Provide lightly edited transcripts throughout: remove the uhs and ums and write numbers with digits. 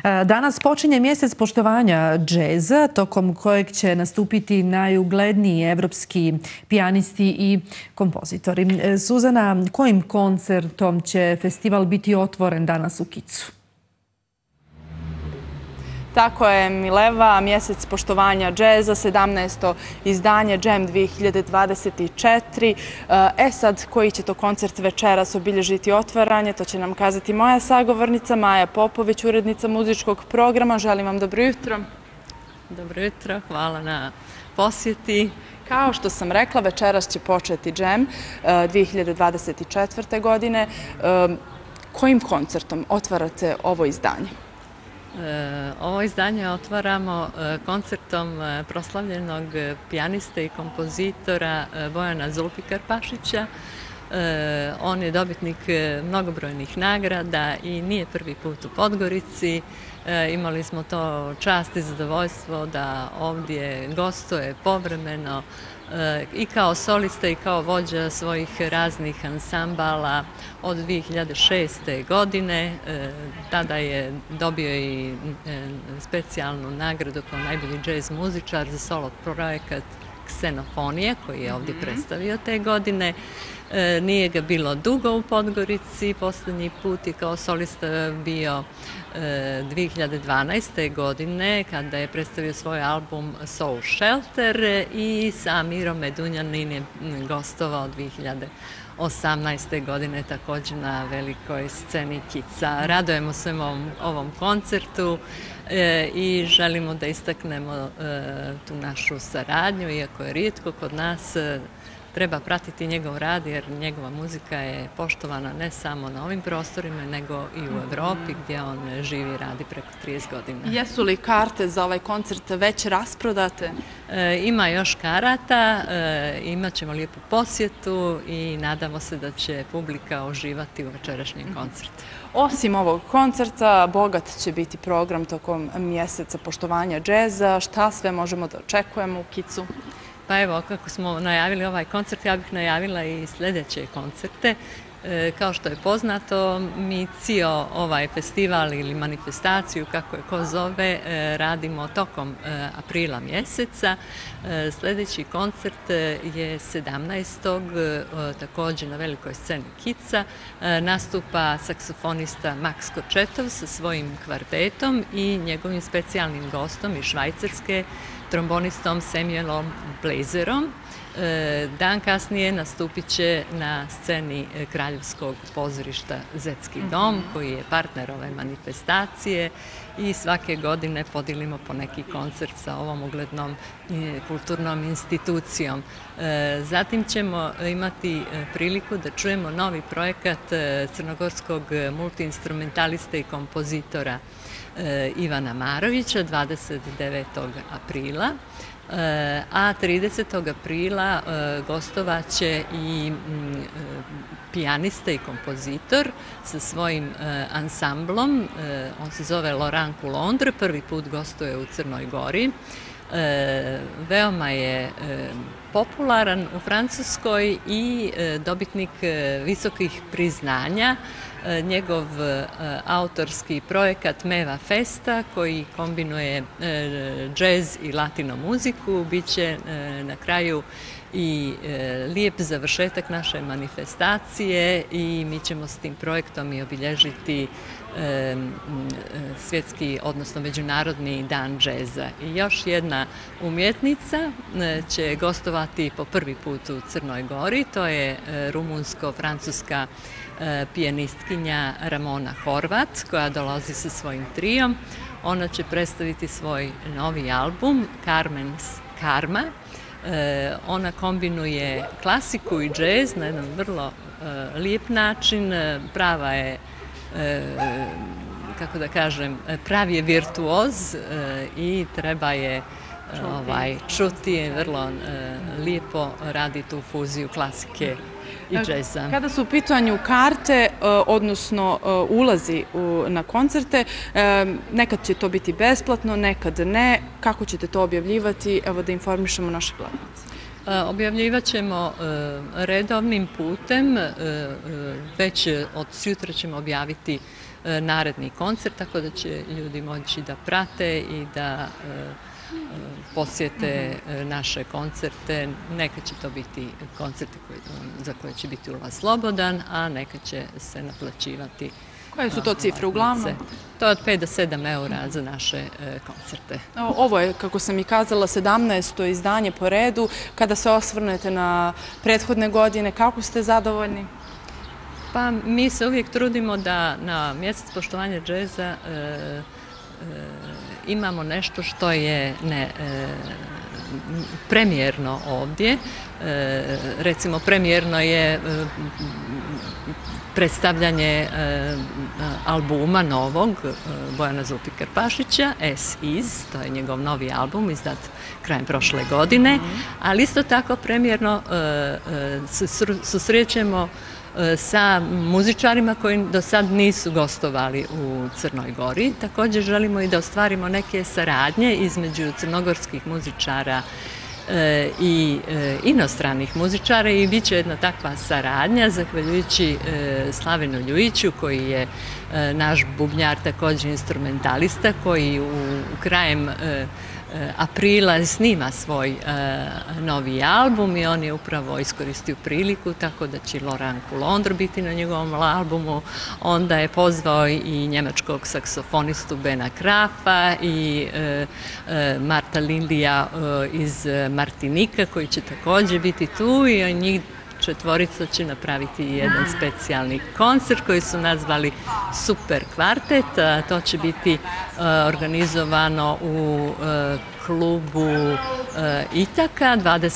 Danas počinje mjesec poštovanja džeza, tokom kojeg će nastupiti najugledniji evropski pijanisti i kompozitori. Suzana, kojim koncertom će festival biti otvoren danas u Kicu? Tako je, Mileva, mjesec poštovanja džeza, 17. izdanje Jam 2024. Sad, koji će to koncert večeras obilježiti otvaranje, to će nam kazati moja sagovornica Maja Popović, urednica muzičkog programa. Želim vam dobro jutro. Dobro jutro, hvala na posjeti. Kao što sam rekla, večeras će početi Jam 2024. godine. Kojim koncertom otvarate ovo izdanje? Ovo izdanje otvaramo koncertom proslavljenog pijaniste i kompozitora Bojana Zulfikarpašića. On je dobitnik mnogobrojnih nagrada i nije prvi put u Podgorici. Imali smo to čast i zadovoljstvo da ovdje gostuje povremeno i kao solista i kao vođa svojih raznih ansambala od 2006. godine. Tada je dobio i specijalnu nagradu kao najbolji džez muzičar za solo projekat Ksenofonija, koji je ovdje predstavio te godine. Nije ga bilo dugo u Podgorici, posljednji put je kao solista bio 2012. godine kada je predstavio svoj album Soul Shelter i sa Mirom Medunjanin je gostovao 2018. godine također na velikoj sceni Kica. Radujemo se ovom koncertu i želimo da istaknemo tu našu saradnju, iako je rijetko kod nas. Treba pratiti njegov rad jer njegova muzika je poštovana ne samo na ovim prostorima, nego i u Evropi gdje on živi i radi preko 30 godina. Jesu li karte za ovaj koncert već rasprodate? Ima još karata, imat ćemo lijepu posjetu i nadamo se da će publika uživati u večerašnjem koncertu. Osim ovog koncerta, bogat će biti program tokom mjeseca poštovanja džeza. Šta sve možemo da očekujemo u Kicu? Pa evo, kako smo najavili ovaj koncert, ja bih najavila i sljedeće koncerte. Kao što je poznato, mi cijel ovaj festival ili manifestaciju, kako je ko zove, radimo tokom aprila mjeseca. Sljedeći koncert je 17. također na velikoj sceni Kica. Nastupa saksofonista Max Kočetov sa svojim kvartetom i njegovim specijalnim gostom iz Švajcarske, trombonistom Samuelom Blazerom. Dan kasnije nastupit će na sceni Kraljevskog pozorišta Zetski dom, koji je partner ove manifestacije i svake godine podijelimo po neki koncert sa ovom uglednom kulturnom institucijom. Zatim ćemo imati priliku da čujemo novi projekat crnogorskog multiinstrumentaliste i kompozitora Ivana Marovića 29. aprila. A 30. aprila gostovat će i pijanista i kompozitor sa svojim ansamblom. On se zove Laurent Coulondre, prvi put gostuje u Crnoj Gori. Veoma je popularan u Francuskoj i dobitnik visokih priznanja. Njegov autorski projekat Meva Festa, koji kombinuje džez i latino muziku, bit će na kraju i lijep završetak naše manifestacije i mi ćemo s tim projektom i obilježiti svjetski, odnosno međunarodni dan džeza. I još jedna umjetnica će gostovati po prvi put u Crnoj Gori, to je rumunsko-francuska pijanistkinja Ramona Horvat, koja dolazi sa svojim trijom. Ona će predstaviti svoj novi album Carmen's Karma. Ona kombinuje klasiku i džez na jedan vrlo lijep način. Prava je, kako da kažem, pravi je virtuoz i treba je čuti, vrlo lijepo radi tu fuziju klasike i džeza. Kada su u pitanju karte, odnosno ulazi na koncerte, nekad će to biti besplatno, nekad ne. Kako ćete to objavljivati? Evo da informišemo naše gledalce. Objavljivat ćemo redovnim putem, već od sutra ćemo objaviti naredni koncert, tako da će ljudi moći da prate i da posjete naše koncerte. Neka će to biti koncerti za koje će biti ulaz slobodan, a neka će se naplaćivati. Koje su to cifre uglavnom? To je od 5 do 7 eura za naše koncerte. Ovo je, kako sam i kazala, 17. izdanje po redu. Kada se osvrnete na prethodne godine, kako ste zadovoljni? Pa mi se uvijek trudimo da na mjesec poštovanja džeza imamo nešto što je premijerno ovdje. Recimo, premijerno je predstavljanje albuma novog Bojana Zulfikarpašića, As Is, to je njegov novi album izdat krajem prošle godine, ali isto tako premijerno se susrećemo sa muzičarima koji do sad nisu gostovali u Crnoj Gori. Također želimo i da ostvarimo neke saradnje između crnogorskih muzičara i inostranih muzičara i bit će jedna takva saradnja zahvaljujući Slavenu Ljujiću koji je naš bubnjar, također instrumentalista, koji krajem aprila snima svoj novi album i on je upravo iskoristio priliku, tako da će Laurent Coulondre biti na njegovom albumu. Onda je pozvao i njemačkog saksofonistu Bena Krafa i Marta Lindija iz Martinika koji će također biti tu i njih četvorica će napraviti jedan specijalni koncert koji su nazvali Super kvartet. To će biti organizovano u klubu Itaka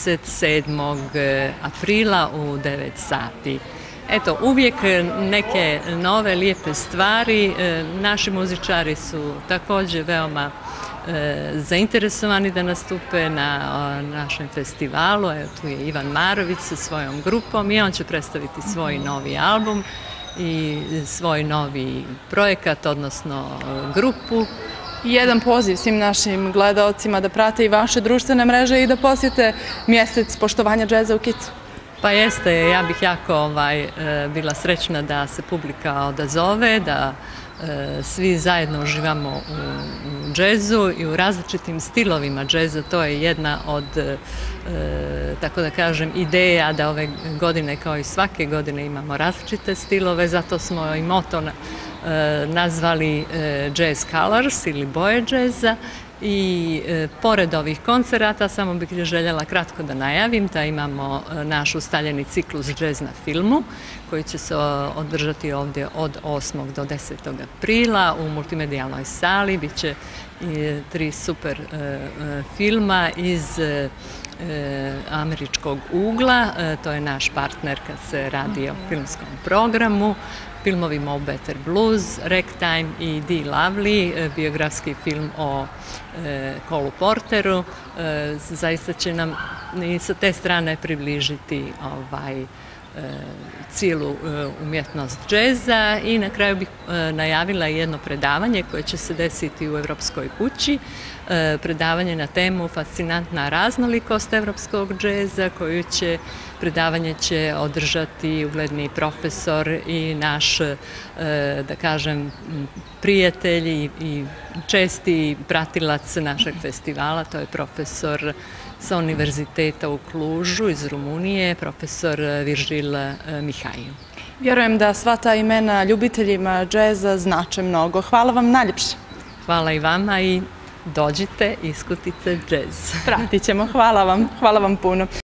27. aprila u 9 sati. Eto, uvijek neke nove lijepe stvari. Naši muzičari su također veoma zainteresovani da nastupe na našem festivalu. Evo, tu je Ivan Marović sa svojom grupom i on će predstaviti svoj novi album i svoj novi projekat, odnosno grupu. Jedan poziv svim našim gledaocima da prate i vaše društvene mreže i da posjete mjesec poštovanja džeza u Kicu. Pa jeste, ja bih jako bila srećna da se publika odazove, da svi zajedno uživamo u džezu i u različitim stilovima džeza. To je jedna od, tako da kažem, ideja da ove godine kao i svake godine imamo različite stilove, zato smo i moto nazvali Jazz Colors ili boje džeza. I pored ovih koncerata samo bih željela kratko da najavim da imamo naš ustaljeni ciklus Jazz na filmu koji će se održati ovdje od 8. do 10. aprila u multimedijalnoj sali. Biće 3 super filma iz američkog ugla, to je naš partner kad se radi o filmskom programu. Filmovi Mo Better Blues, Ragtime i Dee Lovely, biografski film o Colu Porteru. Zaista će nam i sa te strane približiti cijelu umjetnost džeza i na kraju bih najavila jedno predavanje koje će se desiti u Evropskoj kući. Predavanje na temu Fascinantna raznolikost evropskog džeza koju predavanje će održati ugledni profesor i naš, da kažem, prijatelj i česti pratilac našeg festivala, to je profesor sa Univerziteta u Klužu iz Rumunije, profesor Virgil Mihaju. Vjerujem da sva ta imena ljubiteljima džeza znače mnogo. Hvala vam najljepše. Hvala i vama i dođite, iskutite džez. Pratit ćemo. Hvala vam. Hvala vam puno.